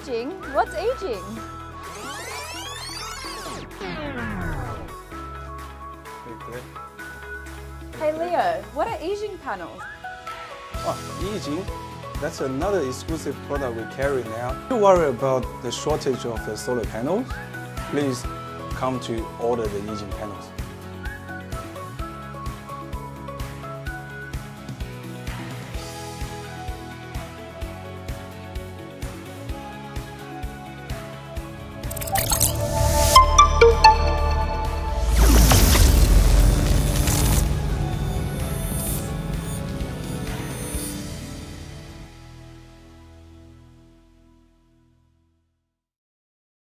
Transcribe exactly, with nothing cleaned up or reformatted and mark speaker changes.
Speaker 1: EGing? What's EGing? Hey Leo, what are EGing panels?
Speaker 2: Oh, EGing, that's another exclusive product we carry now. Don't worry about the shortage of the solar panels. Please come to order the EGing panels.